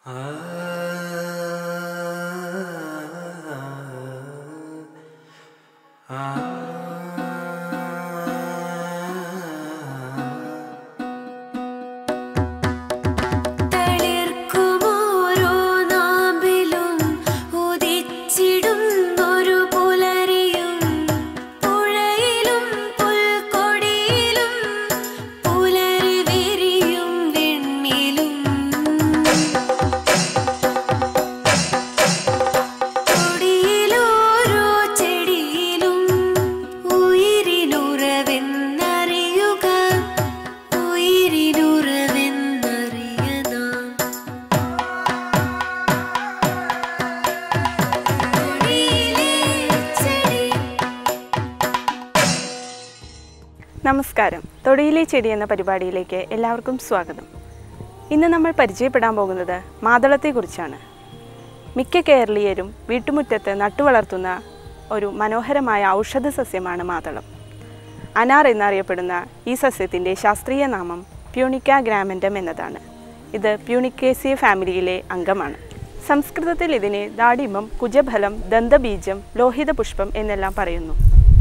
നമസ്കാരം. തൊടിയിലെ ചെടി എന്ന പരിപാടിയിലേക്ക് എല്ലാവർക്കും സ്വാഗതം. ഇന്ന് നമ്മൾ പരിചയപ്പെടാൻ പോകുന്നത് മാതളത്തെക്കുറിച്ചാണ്. മിക്ക കേരളീയരും വീട്ടുമുറ്റത്ത് നട്ടുവളർത്തുന്ന ഒരു മനോഹരമായ ഔഷധ സസ്യമാണ് മാതളം. അനാർ എന്നറിയപ്പെടുന്ന ഈ സസ്യത്തിൻ്റെ ശാസ്ത്രീയ നാമം പ്യൂണിക്ക ഗ്രാമൻഡം എന്നതാണ്. ഇത് പ്യൂണിക്കേസിയ ഫാമിലിയിലെ അംഗമാണ്. സംസ്കൃതത്തിൽ ഇതിനെ ദാഡിമം, കുജഫലം, ദന്തബീജം, ലോഹിത പുഷ്പം എന്നെല്ലാം പറയുന്നു.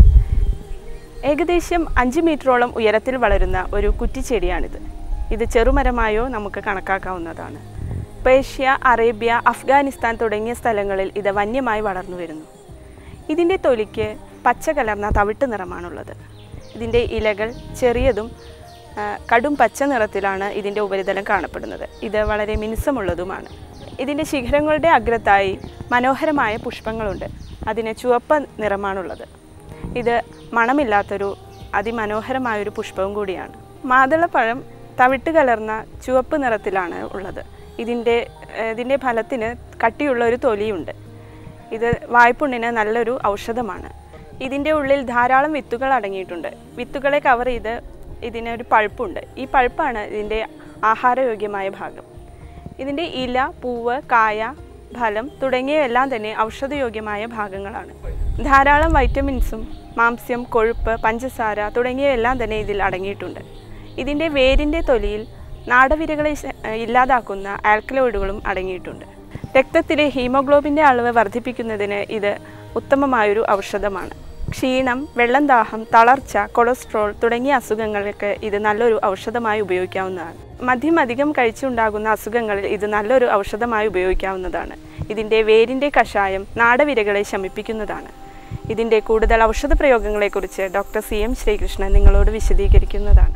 ഏകദേശം 5 മീറ്ററോളം ഉയരത്തിൽ വളരുന്ന ഒരു കുറ്റിച്ചെടിയാണിത്. ഇത് ചെറുമരമായോ നമുക്ക് കണക്കാക്കാവുന്നതാണ്. പേർഷ്യ, അറേബ്യ, അഫ്ഗാനിസ്ഥാൻ തുടങ്ങിയ സ്ഥലങ്ങളിൽ ഇത് വന്യമായി വളർന്നു വരുന്നു. ഇതിൻ്റെ തൊലിക്ക് പച്ച കലർന്ന തവിട്ട് നിറമാണുള്ളത്. ഇതിൻ്റെ ഇലകൾ ചെറിയതും കടും പച്ച നിറത്തിലാണ് ഇതിൻ്റെ ഉപരിതലം കാണപ്പെടുന്നത്. ഇത് വളരെ മിനുസമുള്ളതുമാണ്. ഇതിൻ്റെ ശിഖരങ്ങളുടെ അഗ്രത്തായി മനോഹരമായ പുഷ്പങ്ങളുണ്ട്. അതിന് ചുവപ്പ് നിറമാണുള്ളത്. ഇത് മണമില്ലാത്തൊരു അതിമനോഹരമായൊരു പുഷ്പവും കൂടിയാണ്. മാതളപ്പഴം തവിട്ട് കലർന്ന ചുവപ്പ് നിറത്തിലാണ് ഉള്ളത്. ഇതിൻ്റെ ഫലത്തിന് കട്ടിയുള്ള ഒരു തൊലിയുണ്ട്. ഇത് വായ്പുണ്ണിന് നല്ലൊരു ഔഷധമാണ്. ഇതിൻ്റെ ഉള്ളിൽ ധാരാളം വിത്തുകൾ അടങ്ങിയിട്ടുണ്ട്. വിത്തുകളെ കവർ ചെയ്ത് ഇതിനൊരു പൾപ്പുണ്ട്. ഈ പൾപ്പാണ് ഇതിൻ്റെ ആഹാരയോഗ്യമായ ഭാഗം. ഇതിൻ്റെ ഇല, പൂവ്, കായ, ഫലം തുടങ്ങിയവയെല്ലാം തന്നെ ഔഷധയോഗ്യമായ ഭാഗങ്ങളാണ്. ധാരാളം വൈറ്റമിൻസും മാംസ്യം, കൊഴുപ്പ്, പഞ്ചസാര തുടങ്ങിയവയെല്ലാം തന്നെ ഇതിൽ അടങ്ങിയിട്ടുണ്ട്. ഇതിൻ്റെ വേരിൻ്റെ തൊലിയിൽ നാടവിരകളെ ഇല്ലാതാക്കുന്ന ആൽക്കലോയിഡുകളും അടങ്ങിയിട്ടുണ്ട്. രക്തത്തിലെ ഹീമോഗ്ലോബിൻ്റെ അളവ് വർദ്ധിപ്പിക്കുന്നതിന് ഇത് ഉത്തമമായൊരു ഔഷധമാണ്. ക്ഷീണം, വെള്ളം ദാഹം, തളർച്ച, കൊളസ്ട്രോൾ തുടങ്ങിയ അസുഖങ്ങൾക്ക് ഇത് നല്ലൊരു ഔഷധമായി ഉപയോഗിക്കാവുന്നതാണ്. മദ്യം അധികം കഴിച്ചുണ്ടാകുന്ന അസുഖങ്ങളിൽ ഇത് നല്ലൊരു ഔഷധമായി ഉപയോഗിക്കാവുന്നതാണ്. ഇതിൻ്റെ വേരിൻ്റെ കഷായം നാടവിരകളെ ശമിപ്പിക്കുന്നതാണ്. ഇതിൻ്റെ കൂടുതൽ ഔഷധ പ്രയോഗങ്ങളെക്കുറിച്ച് ഡോക്ടർ CM ശ്രീകൃഷ്ണൻ നിങ്ങളോട് വിശദീകരിക്കുന്നതാണ്.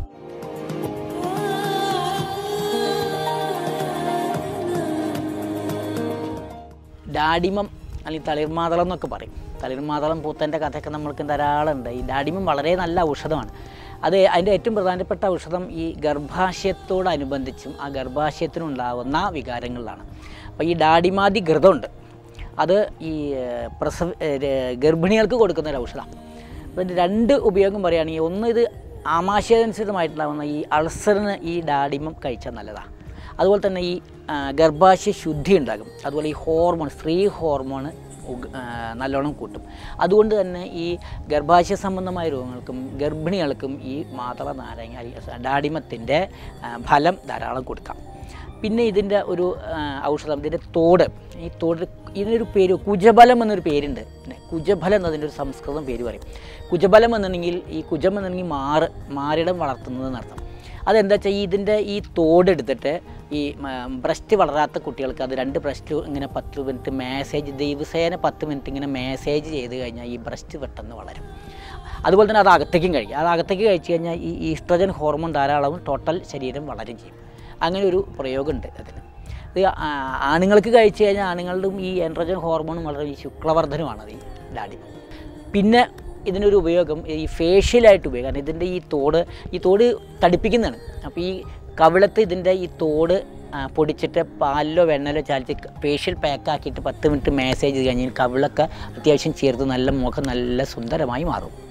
ഡാഡിമം അല്ലെങ്കിൽ തളിർമാതളം എന്നൊക്കെ പറയും. തളിർമാതളം പൂത്തൻ്റെ കഥയൊക്കെ നമ്മൾക്ക് ധാരാളമുണ്ട്. ഈ ഡാഡിമം വളരെ നല്ല ഔഷധമാണ്. അതിൻ്റെ ഏറ്റവും പ്രധാനപ്പെട്ട ഔഷധം ഈ ഗർഭാശയത്തോടനുബന്ധിച്ചും ആ ഗർഭാശയത്തിനുണ്ടാകുന്ന വികാരങ്ങളിലാണ്. അപ്പോൾ ഈ ഡാഡിമാതി ഘൃതമുണ്ട്. അത് ഈ ഗർഭിണികൾക്ക് കൊടുക്കുന്ന ഒരു ഔഷധമാണ്. അതിൻ്റെ 2 ഉപയോഗം പറയുകയാണെങ്കിൽ, ഒന്ന് ഇത് ആമാശയാനുസൃതമായിട്ടുണ്ടാകുന്ന ഈ അൾസറിന് ഈ ഡാഡിമം കഴിച്ചാൽ നല്ലതാണ്. അതുപോലെ തന്നെ ഈ ഗർഭാശയ ശുദ്ധി ഉണ്ടാകും. അതുപോലെ ഈ ഹോർമോൺ, സ്ത്രീ ഹോർമോൺ നല്ലോണം കൂട്ടും. അതുകൊണ്ട് തന്നെ ഈ ഗർഭാശയ സംബന്ധമായ രോഗങ്ങൾക്കും ഗർഭിണികൾക്കും ഈ മാതള നാരങ്ങ ഡാഡിമത്തിൻ്റെ ഫലം ധാരാളം കൊടുക്കാം. പിന്നെ ഇതിൻ്റെ ഒരു ഔഷധം, ഇതിൻ്റെ തോട്, ഈ തോട് ഇതിനൊരു പേര് കുജഫലം എന്നൊരു പേരുണ്ട്. പിന്നെ കുജഫലം എന്നതിൻ്റെ ഒരു സംസ്കൃതം പേര് പറയും. കുജഫലം എന്നുണ്ടെങ്കിൽ ഈ കുജം എന്നുണ്ടെങ്കിൽ മാറിടം വളർത്തുന്നതെന്നർത്ഥം. അതെന്താ വെച്ചാൽ ഇതിൻ്റെ ഈ തോടെടുത്തിട്ട് ഈ ബ്രസ്റ്റ് വളരാത്ത കുട്ടികൾക്ക് അത് 2 ബ്രസ്റ്റ് ഇങ്ങനെ 10 മിനിറ്റ് ദിവസേന 10 മിനിറ്റ് ഇങ്ങനെ മാസേജ് ചെയ്ത് കഴിഞ്ഞാൽ ഈ ബ്രസ്റ്റ് പെട്ടെന്ന് വളരും. അതുപോലെ തന്നെ അത് അകത്തേക്കും കഴിക്കും. അത് അകത്തേക്ക് കഴിച്ച് കഴിഞ്ഞാൽ ഈ ഈസ്ട്രജൻ ഹോർമോൺ ധാരാളവും ടോട്ടൽ ശരീരം വളരും ചെയ്യും. അങ്ങനെ ഒരു പ്രയോഗമുണ്ട് അതിന്. ഇത് ആണുങ്ങൾക്ക് കഴിച്ച് കഴിഞ്ഞാൽ ആണുങ്ങളുടെയും ഈ ആൻഡ്രോജൻ ഹോർമോണും വളരെ ഈ ശുക്ലവർദ്ധനമാണത് ഈ ഡാഡിമം. പിന്നെ ഇതിനൊരു ഉപയോഗം ഈ ഫേഷ്യലായിട്ട് ഉപയോഗം. കാരണം ഇതിൻ്റെ ഈ തോട് തടിപ്പിക്കുന്നതാണ്. അപ്പോൾ ഈ കവിളത്ത് ഇതിൻ്റെ ഈ തോട് പൊടിച്ചിട്ട് പാലിലോ വെണ്ണയിലോ ചാലിച്ച് ഫേഷ്യൽ പാക്കാക്കിയിട്ട് 10 മിനിറ്റ് മാസേജ് ചെയ്ത് കഴിഞ്ഞാൽ കവിളൊക്കെ അത്യാവശ്യം ചേർത്ത് നല്ല മുഖം നല്ല സുന്ദരമായി മാറും.